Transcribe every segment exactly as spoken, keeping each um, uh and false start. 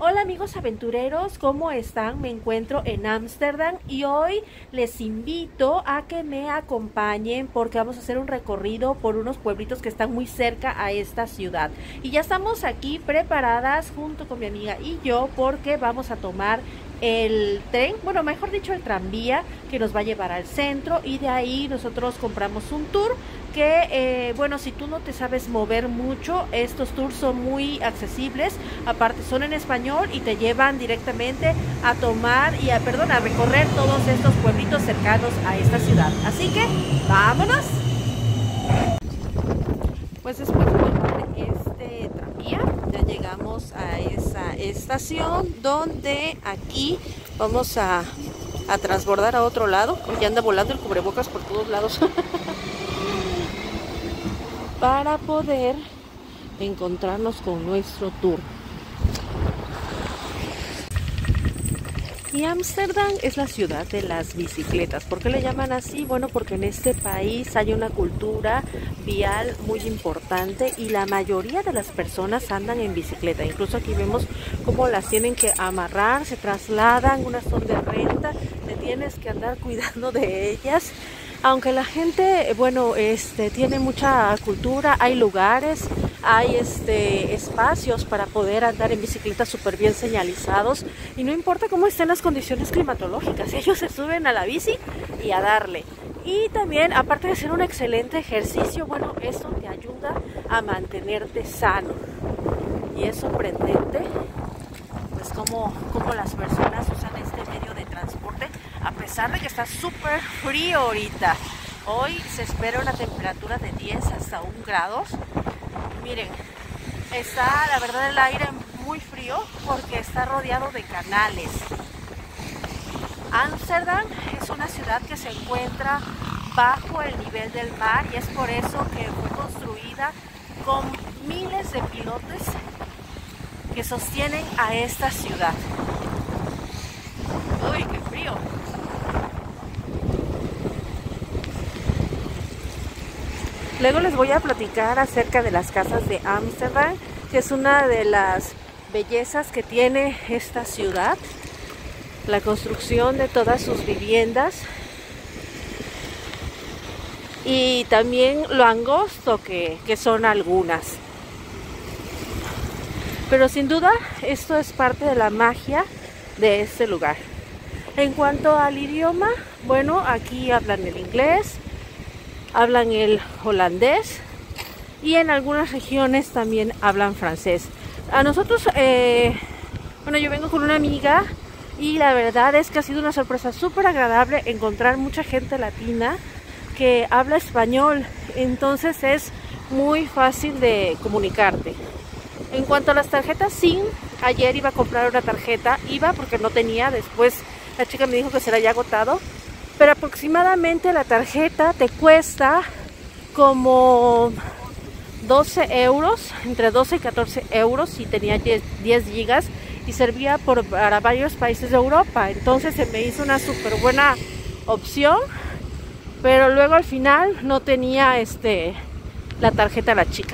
Hola amigos aventureros, ¿cómo están? Me encuentro en Ámsterdam y hoy les invito a que me acompañen porque vamos a hacer un recorrido por unos pueblitos que están muy cerca a esta ciudad. Y ya estamos aquí preparadas junto con mi amiga y yo porque vamos a tomar el tren, bueno, mejor dicho el tranvía que nos va a llevar al centro y de ahí nosotros compramos un tour que, eh, bueno, si tú no te sabes mover mucho, estos tours son muy accesibles, aparte son en español y te llevan directamente a tomar y a, perdón, a recorrer todos estos pueblitos cercanos a esta ciudad. Así que, ¡vámonos! Pues después de tomar este tranvía, ya llegamos a esa estación donde aquí vamos a, a transbordar a otro lado. Ya anda volando el cubrebocas por todos lados. Para poder encontrarnos con nuestro tour. Y Ámsterdam es la ciudad de las bicicletas. ¿Por qué le llaman así? Bueno, porque en este país hay una cultura vial muy importante y la mayoría de las personas andan en bicicleta. Incluso aquí vemos cómo las tienen que amarrar, se trasladan, unas son de renta, te tienes que andar cuidando de ellas. Aunque la gente, bueno, este, tiene mucha cultura, hay lugares, hay este, espacios para poder andar en bicicleta súper bien señalizados y no importa cómo estén las condiciones climatológicas, ellos se suben a la bici y a darle. Y también, aparte de ser un excelente ejercicio, bueno, esto te ayuda a mantenerte sano. Y es sorprendente, pues, cómo, cómo las personas usan este medio de transporte, a pesar de que está súper frío ahorita. Hoy se espera una temperatura de diez hasta un grados. Miren, está la verdad el aire muy frío porque está rodeado de canales. Ámsterdam es una ciudad que se encuentra bajo el nivel del mar y es por eso que fue construida con miles de pilotes que sostienen a esta ciudad. ¡Uy, qué frío! Luego les voy a platicar acerca de las casas de Ámsterdam, que es una de las bellezas que tiene esta ciudad. La construcción de todas sus viviendas y también lo angosto que, que son algunas. Pero sin duda esto es parte de la magia de este lugar. En cuanto al idioma, bueno, aquí hablan el inglés, hablan el holandés y en algunas regiones también hablan francés. A nosotros, eh, bueno, yo vengo con una amiga y la verdad es que ha sido una sorpresa súper agradable encontrar mucha gente latina que habla español, entonces es muy fácil de comunicarte. En cuanto a las tarjetas SIM, ayer iba a comprar una tarjeta, iba porque no tenía, después la chica me dijo que se la había agotado, pero aproximadamente la tarjeta te cuesta como doce euros, entre doce y catorce euros si tenía diez gigas y servía por, para varios países de Europa, entonces se me hizo una súper buena opción, pero luego al final no tenía este, la tarjeta la chica.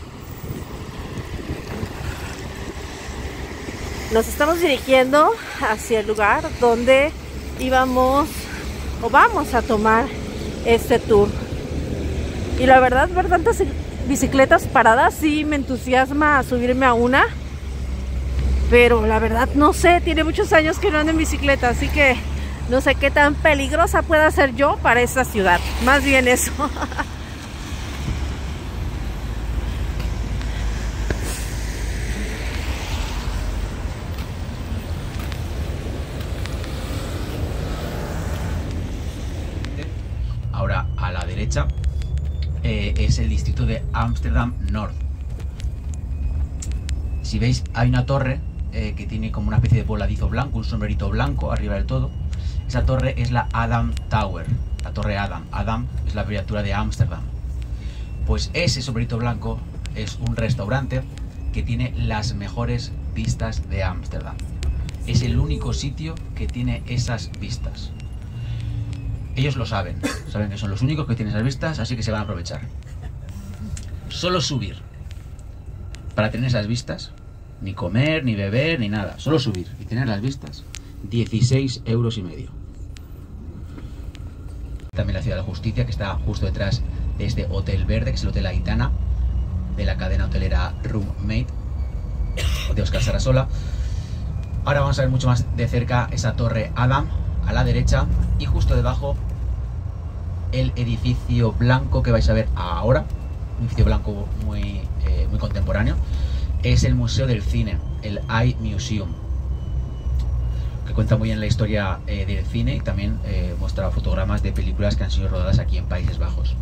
Nos estamos dirigiendo hacia el lugar donde íbamos o vamos a tomar este tour. Y la verdad, ver tantas bicicletas paradas sí me entusiasma subirme a una. Pero la verdad no sé, tiene muchos años que no ando en bicicleta, así que no sé qué tan peligrosa pueda ser yo para esta ciudad. Más bien eso. Ahora a la derecha eh, es el distrito de Ámsterdam North. Si veis, hay una torre eh, que tiene como una especie de voladizo blanco, un sombrerito blanco arriba del todo. Esa torre es la Adam Tower, la torre Adam. Adam es la abreviatura de Ámsterdam. Pues ese sombrerito blanco es un restaurante que tiene las mejores vistas de Ámsterdam. Es el único sitio que tiene esas vistas. Ellos lo saben, saben que son los únicos que tienen esas vistas, así que se van a aprovechar. Solo subir para tener esas vistas Ni comer, ni beber, ni nada. Solo subir y tener las vistas. dieciséis euros y medio. También la Ciudad de la Justicia, que está justo detrás de este Hotel Verde, que es el Hotel Aitana, de la cadena hotelera Roommate, de Óscar Sarasola. Ahora vamos a ver mucho más de cerca esa Torre Adam, a la derecha, y justo debajo el edificio blanco que vais a ver ahora, un edificio blanco muy, eh, muy contemporáneo, es el Museo del Cine, el iMuseum, que cuenta muy bien la historia eh, del cine y también eh, muestra fotogramas de películas que han sido rodadas aquí en Países Bajos.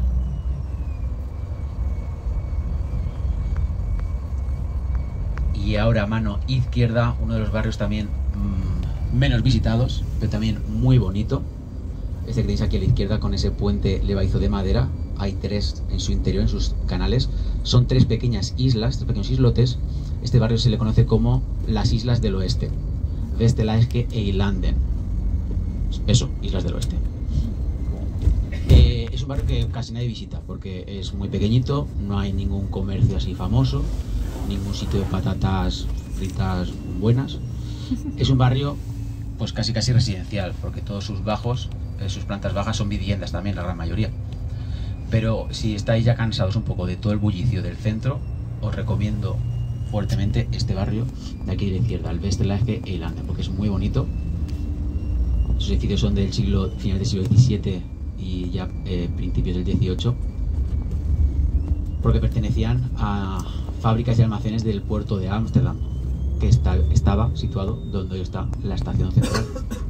Y ahora a mano izquierda, uno de los barrios también mmm, menos visitados, pero también muy bonito. Este que tenéis aquí a la izquierda con ese puente levadizo de madera. Hay tres en su interior, en sus canales. Son tres pequeñas islas, tres pequeños islotes. Este barrio se le conoce como las Islas del Oeste. Västerländska Eilanden. Eso, Islas del Oeste. Eh, es un barrio que casi nadie visita porque es muy pequeñito, no hay ningún comercio así famoso, ningún sitio de patatas fritas buenas. Es un barrio pues casi casi residencial, porque todos sus bajos, eh, sus plantas bajas son viviendas también, la gran mayoría. Pero si estáis ya cansados un poco de todo el bullicio del centro, os recomiendo fuertemente este barrio de aquí de la izquierda, el Västerländska Eilanden, porque es muy bonito. Sus edificios son del siglo, finales del siglo diecisiete y ya eh, principios del dieciocho, porque pertenecían a fábricas y almacenes del puerto de Ámsterdam, que está, estaba situado donde está la estación central.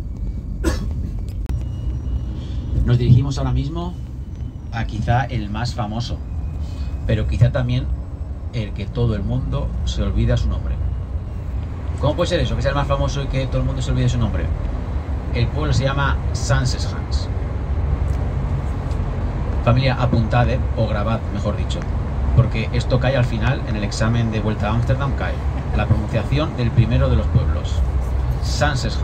Nos dirigimos ahora mismo a quizá el más famoso, pero quizá también el que todo el mundo se olvida su nombre. ¿Cómo puede ser eso? Que sea el más famoso y que todo el mundo se olvide su nombre. El pueblo se llama Sandsheim. Familia, apuntad, ¿eh? O grabad, mejor dicho, porque esto cae al final en el examen de vuelta a Ámsterdam, cae la pronunciación del primero de los pueblos, Sandsheim.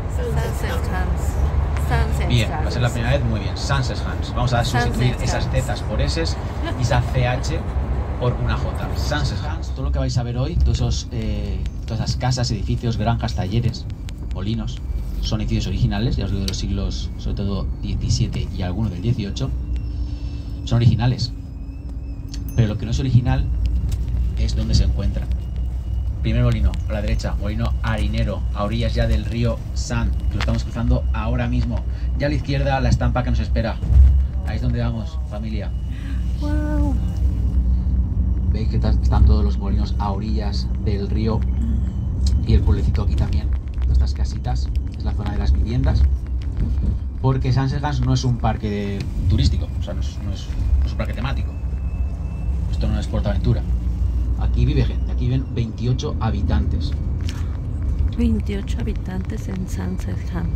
Bien, va a ser la primera vez, muy bien, Sandsheim. Vamos a sustituir esas zetas por eses y esa ch por una j. Sandsheim. Todo lo que vais a ver hoy, todos esos, eh, todas esas casas, edificios, granjas, talleres, molinos, son edificios originales, ya os digo, de los siglos, sobre todo diecisiete y algunos del dieciocho, son originales. Pero lo que no es original es donde se encuentra. Primer molino, a la derecha, molino harinero, a orillas ya del río San, que lo estamos cruzando ahora mismo. Ya a la izquierda, la estampa que nos espera. Ahí es donde vamos, familia. Wow. Veis que están todos los molinos a orillas del río y el pueblecito aquí también. Estas casitas, es la zona de las viviendas. Porque Sandsheim no es un parque turístico, o sea, no es, no es, no es un parque temático. Esto no es PortAventura. Aquí vive gente, aquí viven veintiocho habitantes. veintiocho habitantes en Sandsheim.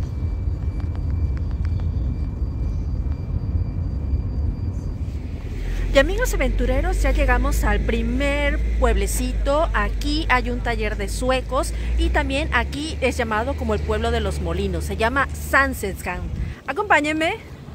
Y amigos aventureros, ya llegamos al primer pueblecito. Aquí hay un taller de suecos y también aquí es llamado como el pueblo de los molinos. Se llama Sandsheim. Acompáñenme.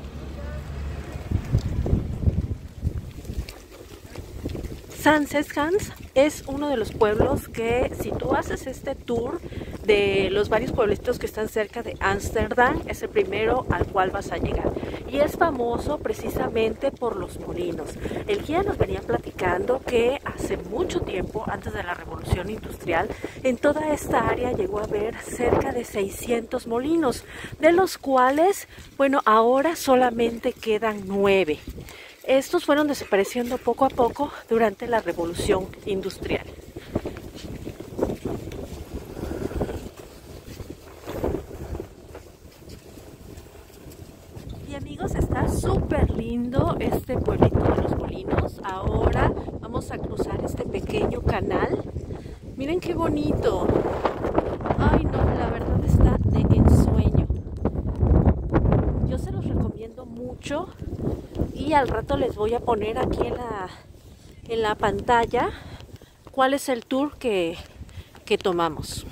Sandsheim es uno de los pueblos que, si tú haces este tour de los varios pueblitos que están cerca de Ámsterdam, es el primero al cual vas a llegar. Y es famoso precisamente por los molinos. El guía nos venía platicando que hace mucho tiempo, antes de la Revolución Industrial, en toda esta área llegó a haber cerca de seiscientos molinos, de los cuales, bueno, ahora solamente quedan nueve. Estos fueron desapareciendo poco a poco durante la Revolución Industrial. Y amigos, está súper lindo este pueblito de los molinos. Ahora vamos a cruzar este pequeño canal. Miren qué bonito. Ay no, la verdad está de ensueño. Yo se los recomiendo mucho. Y al rato les voy a poner aquí en la, en la pantalla cuál es el tour que, que tomamos.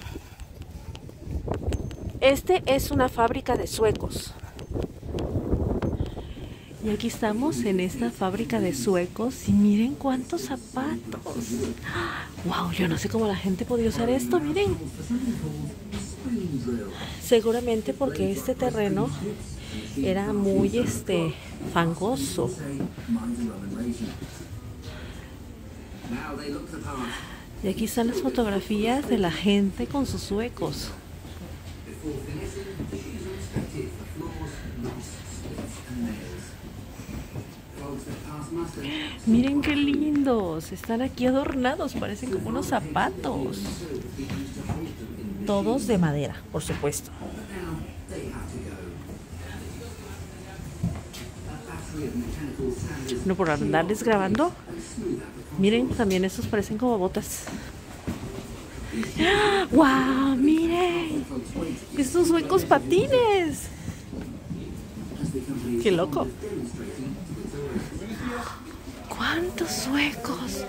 Este es una fábrica de suecos. Y aquí estamos en esta fábrica de suecos y miren cuántos zapatos. Wow, yo no sé cómo la gente podía usar esto, miren. Seguramente porque este terreno era muy este fangoso. Y aquí están las fotografías de la gente con sus suecos. Miren qué lindos, están aquí adornados, parecen como unos zapatos. Todos de madera, por supuesto. No por andarles grabando. Miren, también estos parecen como botas. ¡Wow! ¡Miren! Estos suecos patines. ¡Qué loco! ¡Cuántos suecos!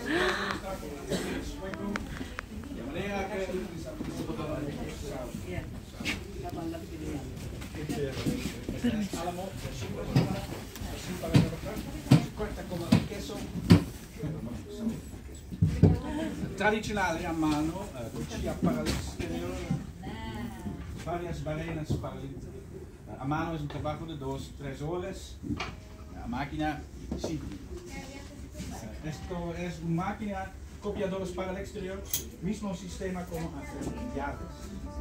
Tradicional a mano, cuchilla para el exterior, varias barrenas para el, a mano es un trabajo de dos, tres horas, la máquina cinco minutos. Esto es una máquina copiadores para el exterior, mismo sistema como hacer llaves.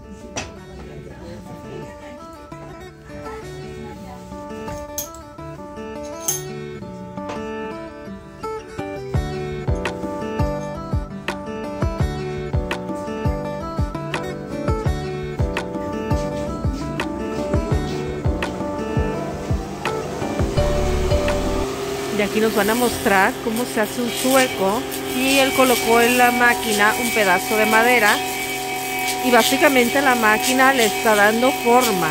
Y aquí nos van a mostrar cómo se hace un sueco. Y él colocó en la máquina un pedazo de madera. Y básicamente la máquina le está dando forma.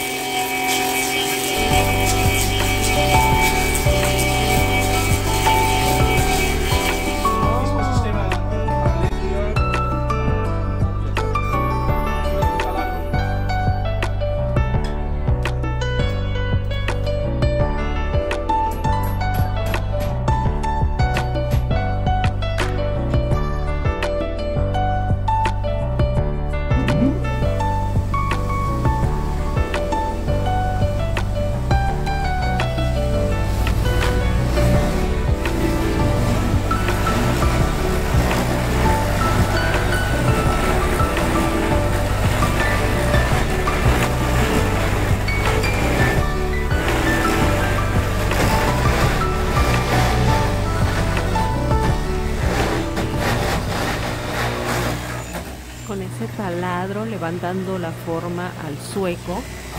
Con ese taladro le van dando la forma al sueco,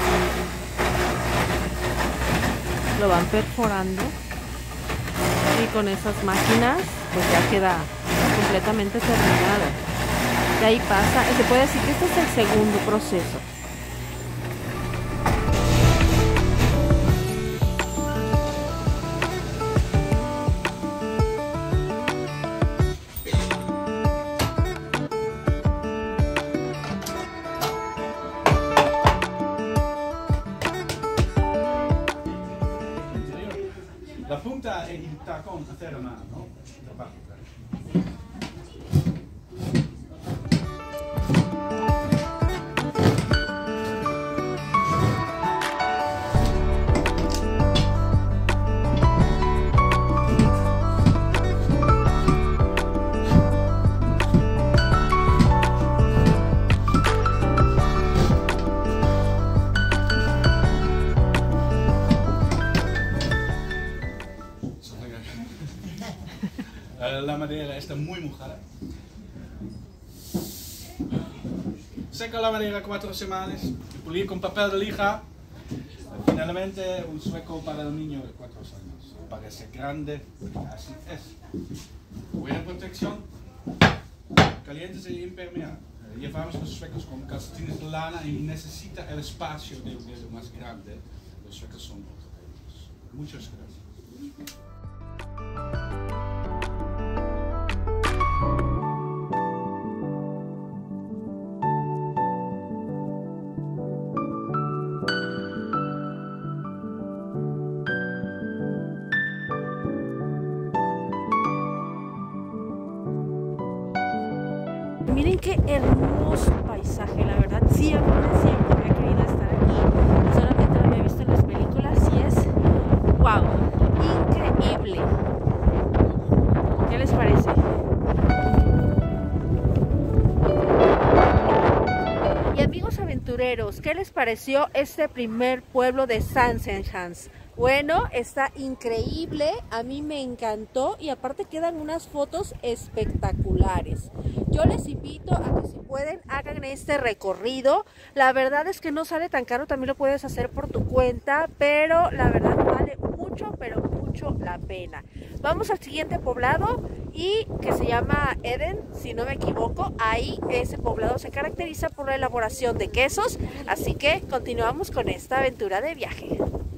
lo van perforando y con esas máquinas pues ya queda completamente terminado. De ahí pasa, se puede decir que este es el segundo proceso. La punta è il tacón a terra mano, no? La madera está muy mojada. Seca la madera cuatro semanas y pulir con papel de lija. Finalmente un sueco para el niño de cuatro años. Parece grande, así es. Buena protección, calientes e impermeable. Llevamos los suecos con calcetines de lana y necesita el espacio de un dedo más grande. Los suecos son ortopédicos. Muchas gracias. qué hermoso paisaje, la verdad. Siempre, siempre había querido estar aquí. Solamente lo había visto en las películas y es, wow, increíble. ¿Qué les parece? Y amigos aventureros, ¿qué les pareció este primer pueblo de Sachsenhausen? Bueno, está increíble, a mí me encantó y aparte quedan unas fotos espectaculares. Yo les invito a que si pueden hagan este recorrido. La verdad es que no sale tan caro, también lo puedes hacer por tu cuenta, pero la verdad vale mucho, pero mucho la pena. Vamos al siguiente poblado y que se llama Eden, si no me equivoco. Ahí ese poblado se caracteriza por la elaboración de quesos, así que continuamos con esta aventura de viaje.